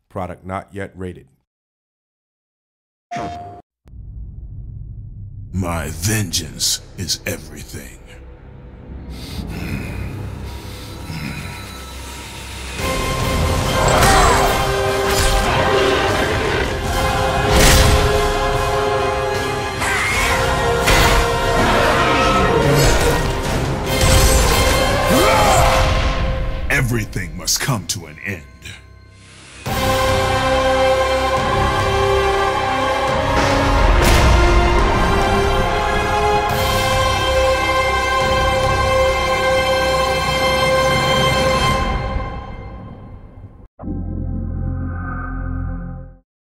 Product not yet rated. My vengeance is everything. Everything must come to an end.